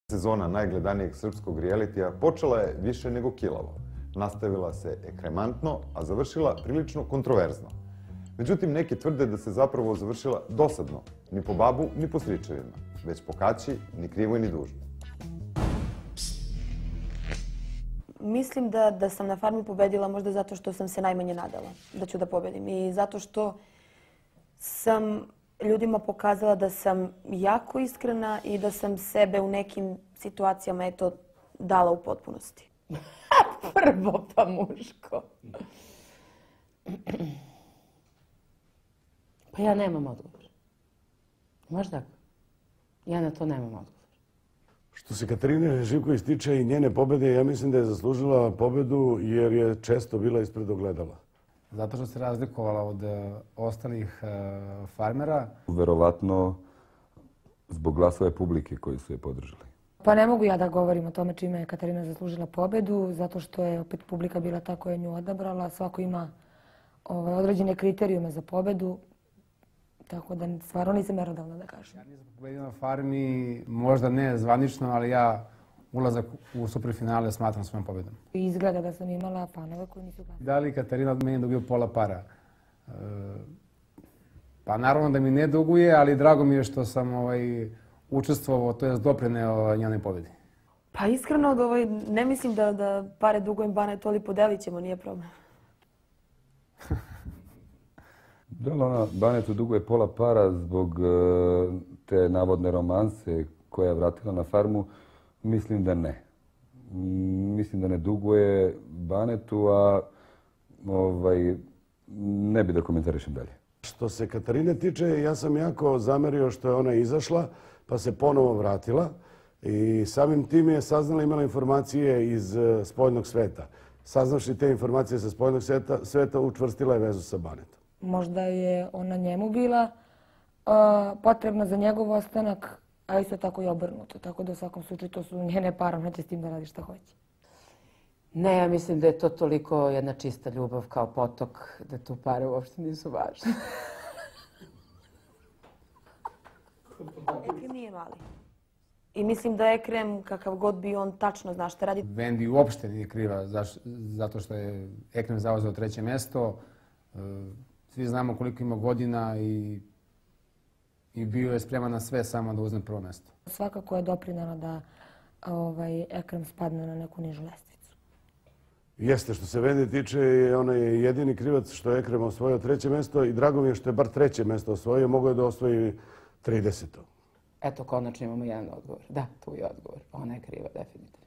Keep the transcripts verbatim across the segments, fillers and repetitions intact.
Sezona najgledanijeg srpskog realitija počela je više nego kilavo. Nastavila se ekremantno, a završila prilično kontroverzno. Međutim, neki tvrde da se zapravo završila dosadno, ni po babu, ni po stričevima, već po kaći, ni krivoj, ni dužno. Mislim da, da sam na farmi pobedila možda zato što sam se najmanje nadala da ću da pobedim. I zato što sam ljudima pokazala da sam jako iskrena i da sam sebe u nekim situacijama eto, dala u potpunosti. Prvo pa muško. Pa ja nemam odgovor. Može tako? Ja na to nemam odgovor. Što se Katarine Živković tiče i njene pobede, ja mislim da je zaslužila pobedu jer je često bila ispred ogledala. Zato što se razlikovala od ostalih farmera. Verovatno zbog glasove publike koji su je podržali. Pa ne mogu ja da govorim o tome čime je Katarina zaslužila pobedu, zato što je opet publika bila ta koja je nju odabrala. Svako ima ovaj, određene kriterijume za pobedu, tako da stvarno nisam merodavna da kažem. Ja nisam pobedio na farmi, možda ne zvanično, ali ja ulazak u superfinale smatram svojom pobedom. Izgleda da sam imala fanove koji nisu glasali. Da li Katarina od mene dobio pola para? E, pa naravno da mi ne duguje, ali drago mi je što sam ovaj, učestvovao, to je doprineo njenoj pobedi. Pa iskreno, ovaj, ne mislim da, da pare dugujem Banetu, ali podelit ćemo, nije problem. Da li ona Banetu duguje pola para zbog uh, te navodne romanse koja je vratila na farmu? Mislim da ne. Mislim da ne duguje Banetu, a ovaj, ne bi da komentarišem dalje. Što se Katarine tiče, ja sam jako zamerio što je ona izašla, pa se ponovo vratila i samim tim je saznala, imala informacije iz spoljnog sveta. Saznavši te informacije sa spoljnog sveta, sveta učvrstila je vezu sa Banetom. Možda je ona njemu bila uh, potrebna za njegov ostanak, a isto tako i obrnuto. Tako da u svakom slučaju to su njene pare, ona će s tim da radi šta hoće. Ne, ja mislim da je to toliko jedna čista ljubav kao potok, da tu pare uopšte nisu važne. Ekrem nije mali. I mislim da Ekrem, kakav god bi on, tačno zna šta radi. Vendi uopšte nije kriva zato što je Ekrem zauzeo treće mesto. Svi znamo koliko ima godina i, i bio je spreman na sve samo da uzme prvo mesto. Svakako je doprinela da ovaj, Ekrem spadne na neku nižu lestvicu. Jeste, što se Vendi tiče, ona je jedini krivac što je Ekrem osvojio treće mesto i drago mi je što je bar treće mesto osvojio, mogao je da osvoji trideseto. Eto, konačno imamo jedan odgovor. Da, tu je odgovor. Ona je kriva, definitivno.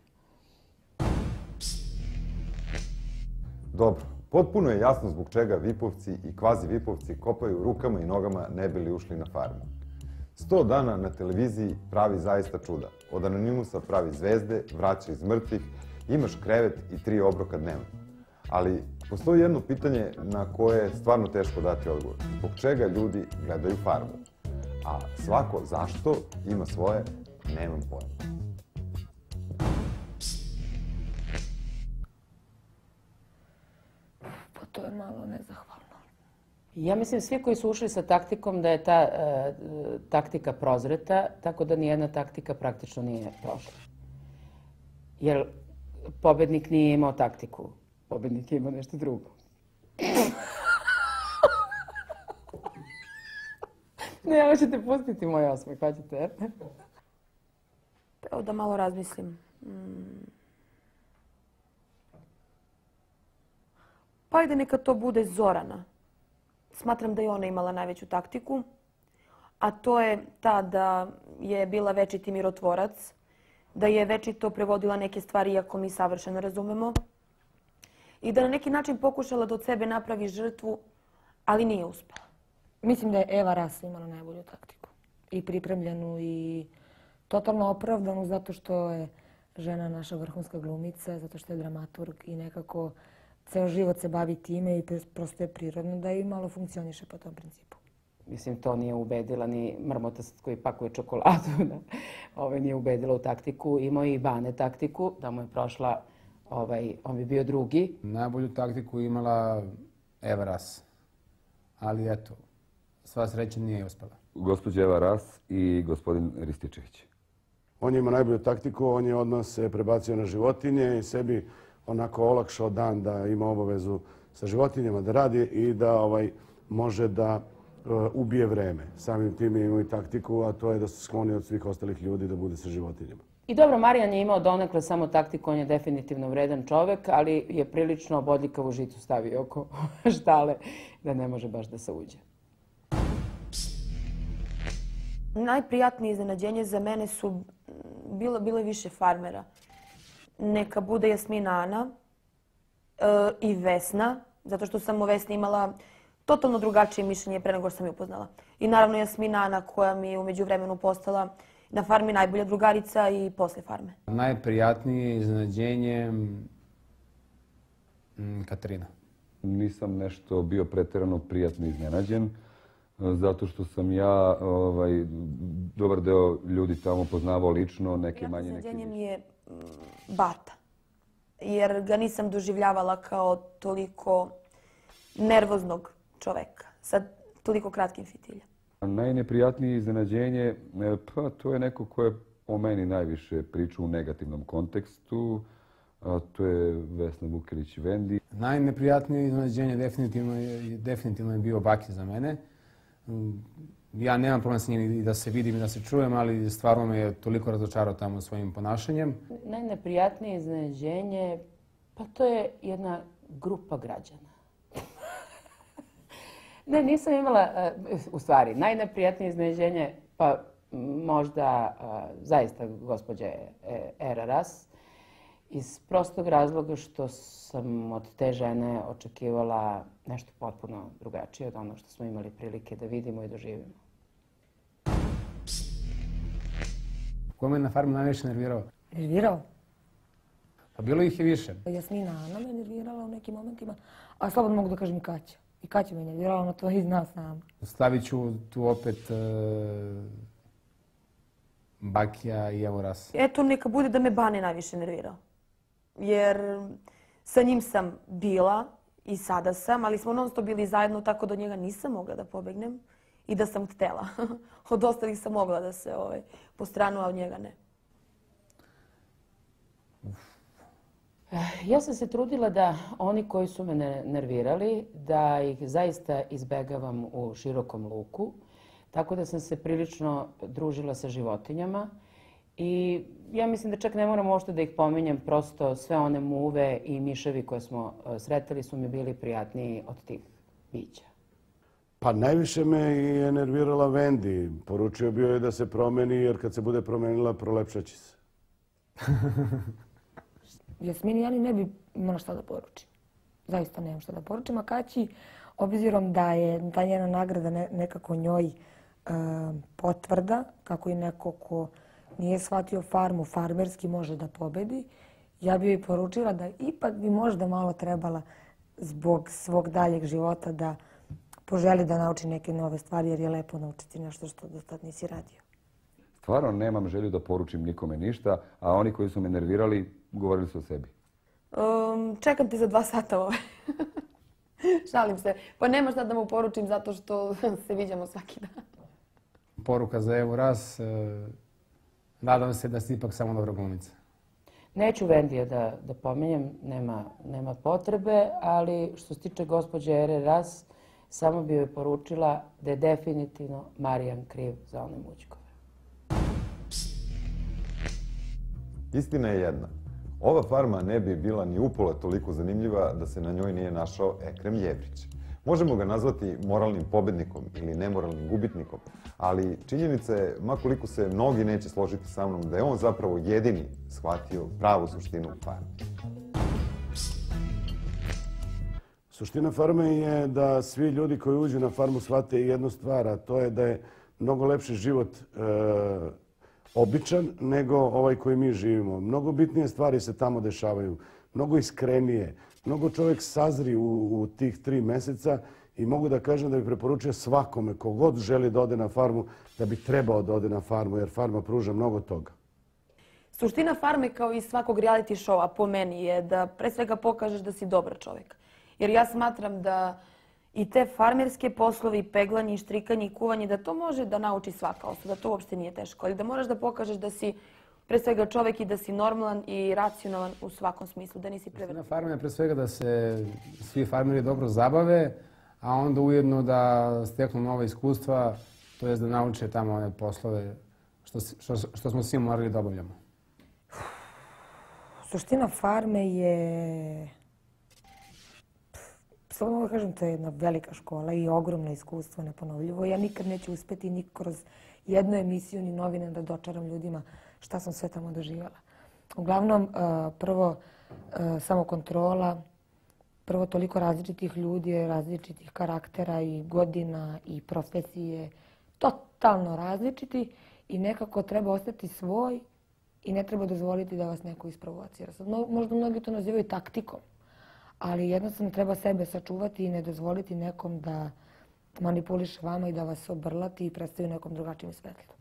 Dobro, potpuno je jasno zbog čega Vipovci i kvazi Vipovci kopaju rukama i nogama ne bili ušli na farmu. Sto dana na televiziji pravi zaista čuda. Od anonimusa pravi zvezde, vraća iz mrtvih, imaš krevet i tri obroka dnevno. Ali postoji jedno pitanje na koje je stvarno teško dati odgovor. Zbog čega ljudi gledaju farmu? A svako zašto ima svoje, nemam pojma. Pa to je malo nezahvalno. Ja mislim svi koji su ušli sa taktikom da je ta e, taktika prozreta, tako da nijedna taktika praktično nije prošla. Jer pobednik nije imao taktiku. Pobednik je imao nešto drugo. Ne, ja ćete pustiti moj osmeh, hoćete? Evo da malo razmislim. Hmm. Pa ajde neka to bude Zorana. Smatram da je ona imala najveću taktiku, a to je ta da je bila večiti mirotvorac, da je večito prevodila neke stvari iako mi savršeno razumemo i da na neki način pokušala da od sebe napravi žrtvu, ali nije uspela. Mislim da je Eva Ras imala najbolju taktiku. I pripremljenu i totalno opravdanu zato što je žena naša vrhunska glumica, zato što je dramaturg i nekako ceo život se bavi time i prosto je prirodno da i malo funkcioniše po tom principu. Mislim, to nije ubedila ni mrmotac koji pakuje čokoladu. Da. Ove nije ubedila u taktiku. Imao je i Bane taktiku, da mu je prošla, ovaj, on bi bio drugi. Najbolju taktiku imala Eva Ras. Ali eto, sva sreća nije uspela. Gospođa Eva Ras i gospodin Rističević. On je imao najbolju taktiku, on je odmah se prebacio na životinje i sebi onako olakšao dan da ima obavezu sa životinjama da radi i da ovaj, može da uh, ubije vreme. Samim tim je imao i taktiku, a to je da se skloni od svih ostalih ljudi da bude sa životinjama. I dobro, Marijan je imao donekle samo taktiku, on je definitivno vredan čovek, ali je prilično bodljikavu žicu stavio oko štale da ne može baš da se uđe. Najprijatnije iznenađenje za mene su bilo, bile više farmera. Neka bude Jasmina Ana e, i Vesna, zato što sam o Vesni imala totalno drugačije mišljenje pre nego što sam je upoznala. I naravno Jasmina Ana koja mi je u međuvremenu postala na farmi najbolja drugarica i posle farme. Najprijatnije iznenađenje Katarina. Nisam nešto bio pretjerano prijatno iznenađen, zato što sam ja ovaj, dobar deo ljudi tamo poznavao lično, neke manje, neke iznenađenje više. mi je mm, Bata, jer ga nisam doživljavala kao toliko nervoznog čoveka sa toliko kratkim fitiljem. Najneprijatnije iznenađenje, pa to je neko ko je o meni najviše pričao u negativnom kontekstu, a to je Vesna Vukelić-Vendi. Najneprijatnije iznenađenje definitivno je, definitivno je bio Baki za mene. Ja nemam problem s njim i da se vidim i da se čujem, ali stvarno me je toliko razočarao tamo svojim ponašanjem. Najneprijatnije iznenađenje, pa to je jedna grupa građana. Ne, nisam imala, u stvari, najneprijatnije iznenađenje, pa možda zaista gospođe Era Ras, iz prostog razloga što sam od te žene očekivala nešto potpuno drugačije od onog što smo imali prilike da vidimo i doživimo. Ko me na farmu najviše nervirao? Nervirao? Pa bilo ih je više. Jasmina Ana me nervirala u nekim momentima, a slobodno mogu da kažem i Kaća. I Kaća me nervirala, ono to i zna sama. Stavit ću tu opet uh, Bakija i Evo Ras. Eto, neka bude da me Bane najviše nervirao. Jer sa njim sam bila i sada sam, ali smo non stop bili zajedno, tako da od njega nisam mogla da pobegnem i da sam htela. Od ostalih sam mogla da se ovaj, po stranu, a od njega ne. Ja sam se trudila da oni koji su me nervirali, da ih zaista izbegavam u širokom luku, tako da sam se prilično družila sa životinjama i ja mislim da čak ne moram uopšte da ih pominjem, prosto sve one muve i miševi koje smo sretali su mi bili prijatniji od tih bića. Pa najviše me je nervirala Vendi. Poručio bio je da se promeni, jer kad se bude promenila, prolepšaće se. Jasmini, ja ni ne bi imala šta da poručim. Zaista nemam šta da poručim. A Kaći, obzirom da je ta njena nagrada ne, nekako njoj e, potvrda, kako i neko ko nije shvatio farmu, farmerski može da pobedi, ja bi joj poručila da ipak bi možda malo trebala zbog svog daljeg života da poželi da nauči neke nove stvari, jer je lepo naučiti nešto što do tad nisi radio. Stvarno nemam želju da poručim nikome ništa, a oni koji su me nervirali govorili su o sebi. Um, čekam te za dva sata ove. Šalim se. Pa nema šta da mu poručim zato što se viđamo svaki dan. Poruka za Evo Ras. E, nadam se da si ipak samo dobra glumica. Neću Vendija da, da pominjem, nema, nema potrebe, ali što se tiče gospođe Ere Ras, samo bi joj poručila da je definitivno Marijan kriv za one mućkove. Istina je jedna. Ova farma ne bi bila ni upola toliko zanimljiva da se na njoj nije našao Ekrem Jevrić. Možemo ga nazvati moralnim pobednikom ili nemoralnim gubitnikom, ali činjenica je, makoliko se mnogi neće složiti sa mnom, da je on zapravo jedini shvatio pravu suštinu farme. Suština farme je da svi ljudi koji uđu na farmu shvate jednu stvar, a to je da je mnogo lepši život e, običan nego ovaj koji mi živimo. Mnogo bitnije stvari se tamo dešavaju, mnogo iskrenije, mnogo čovjek sazri u, u tih tri meseca i mogu da kažem da bi preporučio svakome kogod želi da ode na farmu, da bi trebao da ode na farmu, jer farma pruža mnogo toga. Suština farme, kao i svakog reality showa, po meni je da pre svega pokažeš da si dobar čovjek. Jer ja smatram da i te farmerske poslove, i peglanje, i štrikanje, i kuvanje, da to može da nauči svaka osoba, da to uopšte nije teško. Ali da moraš da pokažeš da si pre svega čovek i da si normalan i racionalan u svakom smislu, da nisi preveliki. Na farmi je pre svega da se svi farmeri dobro zabave, a onda ujedno da steknu nova iskustva, to je da nauče tamo one poslove što, što, što smo svi morali da obavljamo. Suština farme je, samo mogu kažem, to je jedna velika škola i ogromno iskustvo, neponovljivo. Ja nikad neću uspeti ni kroz jednu emisiju ni novine da dočaram ljudima šta sam sve tamo doživjela. Uglavnom, prvo samo kontrola, prvo toliko različitih ljudi, različitih karaktera i godina i profesije, totalno različiti i nekako treba ostati svoj i ne treba dozvoliti da vas neko isprovocira. Sad, možda mnogi to nazivaju taktikom, ali jednostavno treba sebe sačuvati i ne dozvoliti nekom da manipuliše vama i da vas obrlati i predstavi u nekom drugačijem svetlu.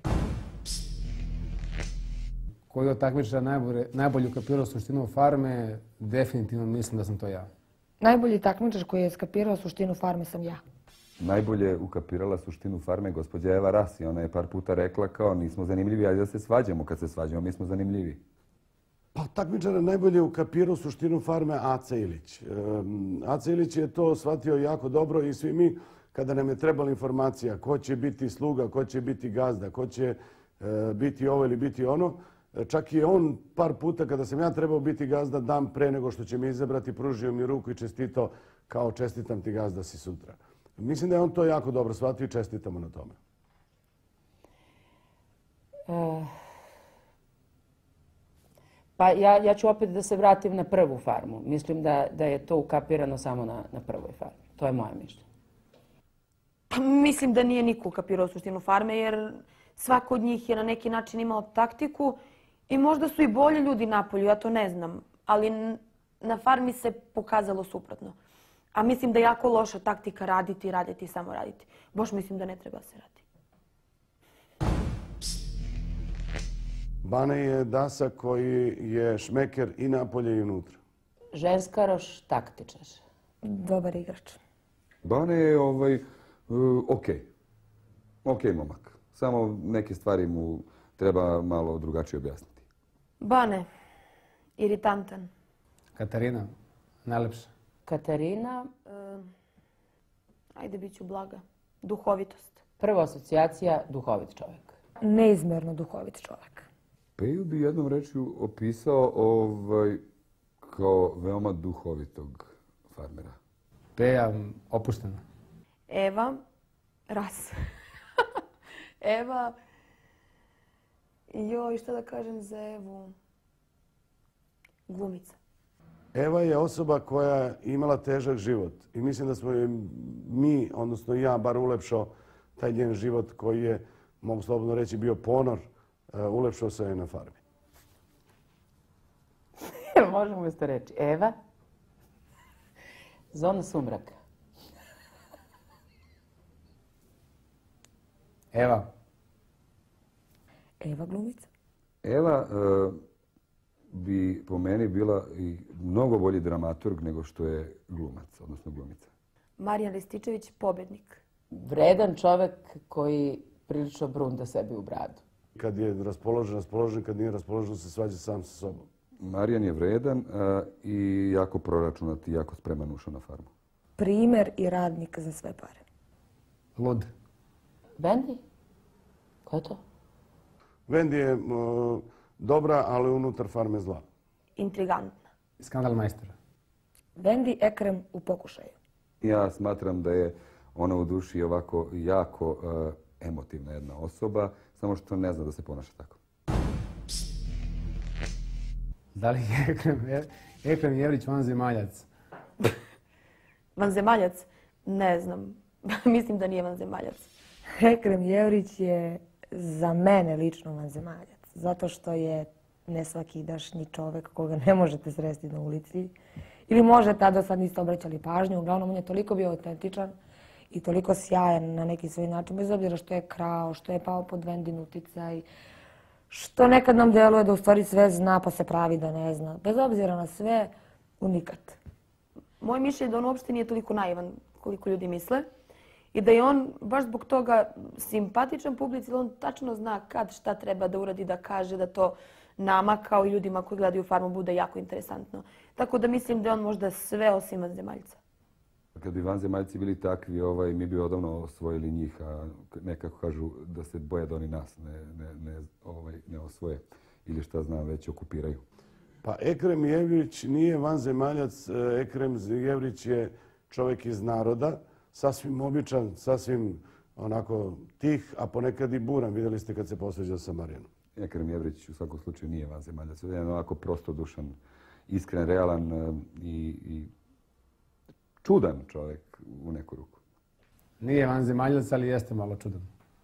Koji od takmičara najbolje, najbolje ukapirao suštinu farme, definitivno mislim da sam to ja. Najbolji takmičar koji je skapirao suštinu farme sam ja. Najbolje ukapirala suštinu farme gospođa Eva Rasi. Ona je par puta rekla kao nismo zanimljivi, ajde da se svađamo. Kad se svađamo, mi smo zanimljivi. Pa takmičara najbolje ukapirao suštinu farme Aca Ilić. E, Aca Ilić je to shvatio jako dobro i svi mi, kada nam je trebala informacija ko će biti sluga, ko će biti gazda, ko će e, biti ovo ili biti ono, čak i on par puta kada sam ja trebao biti gazda dan pre nego što će me izabrati, pružio mi ruku i čestitao kao čestitam ti gazda si sutra. Mislim da je on to jako dobro shvatio i čestitamo na tome. E, pa ja, ja ću opet da se vratim na prvu farmu. Mislim da, da je to ukapirano samo na, na prvoj farmi. To je moje mišljenje. Pa, mislim da nije niko ukapirao suštinu farme jer svako od njih je na neki način imao taktiku i možda su i bolji ljudi napolju, ja to ne znam. Ali na farmi se pokazalo suprotno. A mislim da je jako loša taktika raditi, raditi i samo raditi. Baš mislim da ne treba se raditi. Bane je dasa koji je šmeker i napolje i unutra. Ženskaroš, taktičar. Dobar igrač. Bane je ovaj, uh, ok. Ok momak. Samo neke stvari mu treba malo drugačije objasniti. Bane, iritantan. Katarina, najlepša. Katarina, Uh, ajde, bit ću blaga. Duhovitost. prva asocijacija, duhovit čovjek. Neizmerno duhovit čovjek. Peju bi jednom rečju opisao ovaj, kao veoma duhovitog farmera. Peja, opuštena. Eva, ras. Eva, joj, šta da kažem za Evu? Glumica. Eva je osoba koja je imala težak život i mislim da smo joj mi, odnosno ja, bar ulepšao taj njen život koji je, mogu slobodno reći, bio ponor, uh, ulepšao se je na farmi. Možemo isto reći. Eva, zona sumraka. Eva. Eva glumica. Eva uh, bi po meni bila i mnogo bolji dramaturg nego što je glumac, odnosno glumica. Marijan Rističević, pobednik. Vredan čovjek koji prilično brunda sebi u bradu. Kad je raspoložen, raspoložen, kad nije raspoložen, se svađa sam sa sobom. Marijan je vredan uh, i jako proračunat i jako spreman ušao na farmu. Primer i radnik za sve pare. Lud. Bendi? Ko je to? Vendi je uh, dobra, ali unutar farme zla. Intrigantna. Skandal majstor. Vendi Ekrem u pokušaju. Ja smatram da je ona u duši ovako jako uh, emotivna jedna osoba, samo što ne zna da se ponaša tako. Da li je Ekrem, Ekrem Jevrić vanzemaljac? Vanzemaljac? Ne znam. Mislim da nije vanzemaljac. Ekrem Jevrić je za mene lično vanzemaljac. Zato što je nesvakidašnji čovek koga ne možete sresti na ulici. Ili može, tada sad niste obraćali pažnju. Uglavnom, on je toliko bio autentičan i toliko sjajan na neki svoj način. Bez obzira što je krao, što je pao pod Vendin uticaj, što nekad nam deluje da u stvari sve zna pa se pravi da ne zna. Bez obzira na sve, unikat. Moje mišljenje je da on uopšte nije toliko naivan koliko ljudi misle. I da je on baš zbog toga simpatičan publici, da on tačno zna kad šta treba da uradi, da kaže, da to nama kao i ljudima koji gledaju Farmu bude jako interesantno. Tako da mislim da je on možda sve osim vanzemaljca. Kad bi vanzemaljci bili takvi, ovaj, mi bi odavno osvojili njih, a nekako kažu da se boje da oni nas ne, ne, ne, ovaj, ne osvoje ili šta znam, već okupiraju. Pa Ekrem Jevrić nije vanzemaljac, Ekrem Jevrić je čovjek iz naroda, sasvim običan, sasvim onako tih, a ponekad i buran. Vidjeli ste kad se posveđao sa Marijanom. Ekrem Jevrić u svakom slučaju nije vanzemaljac. Jedan ovako prostodušan, iskren, realan i, i čudan čovjek u neku ruku. Nije vanzemaljac, ali jeste malo čudan.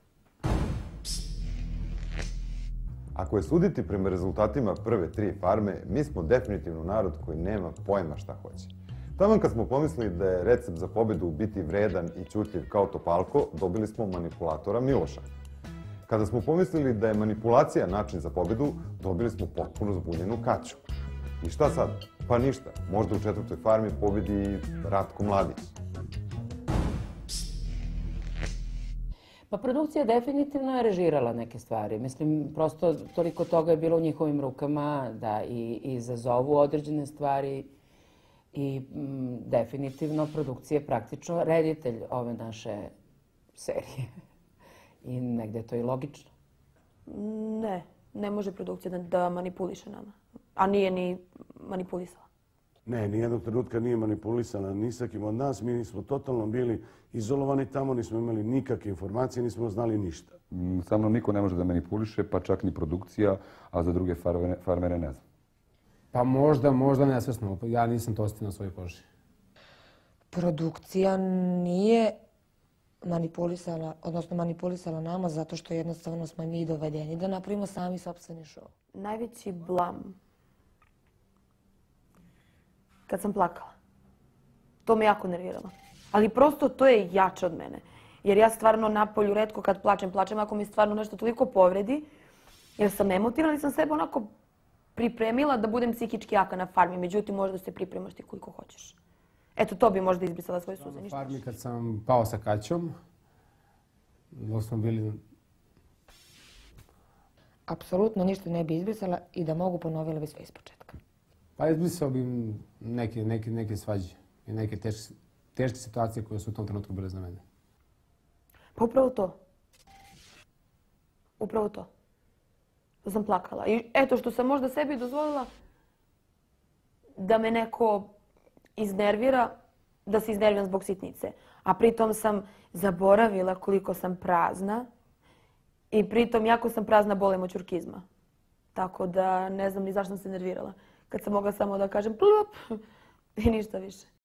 Ako je suditi prema rezultatima prve tri farme, mi smo definitivno narod koji nema pojma šta hoće. Taman kad smo pomislili da je recept za pobedu biti vredan i ćutljiv kao Topalko, dobili smo manipulatora Miloša. Kada smo pomislili da je manipulacija način za pobedu, dobili smo potpuno zbunjenu Kaću. I šta sad? Pa ništa. Možda u četvrtoj farmi pobedi Ratko Mladić. Pa produkcija definitivno je režirala neke stvari. Mislim, prosto toliko toga je bilo u njihovim rukama da i, i izazovu određene stvari i m, definitivno produkcija je praktično reditelj ove naše serije. I negde je to i logično. Ne, ne može produkcija da, da manipuliše nama. A nije ni manipulisala. Ne, nijednog trenutka nije manipulisana ni sa kim od nas. Mi smo totalno bili izolovani tamo, nismo imali nikakve informacije, nismo znali ništa. Sa mnom niko ne može da manipuliše, pa čak ni produkcija, a za druge farmere, farmere ne znam. Pa možda, možda nesvesno. Ja nisam to osjetio na svojoj koži. Produkcija nije manipulisala, odnosno manipulisala nama zato što jednostavno smo mi dovedeni da napravimo sami sopstveni show. Najveći blam kad sam plakala. To me jako nerviralo. Ali prosto to je jače od mene. Jer ja stvarno napolju retko kad plačem, plačem ako mi stvarno nešto toliko povredi. Jer sam emotivna, ali sam sebe onako pripremila da budem psihički jaka na farmi. Međutim, možda se pripremaš ti koliko hoćeš. Eto, to bi možda izbrisala svoje suze. Na farmi kad sam pao sa Kaćom, dok smo bili... Apsolutno ništa ne bi izbrisala i da mogu ponovila bi sve iz početka. Pa izbrisao bi neke, neke, neke svađe i neke teške, teške situacije koje su u tom trenutku bile za mene. Pa upravo to. Upravo to. Da sam plakala. I eto što sam možda sebi dozvolila da me neko iznervira, da se iznerviram zbog sitnice. A pritom sam zaboravila koliko sam prazna i pritom jako sam prazna bolem od ćurkizma. Tako da ne znam ni zašto sam se nervirala. Kad sam mogla samo da kažem plup i ništa više.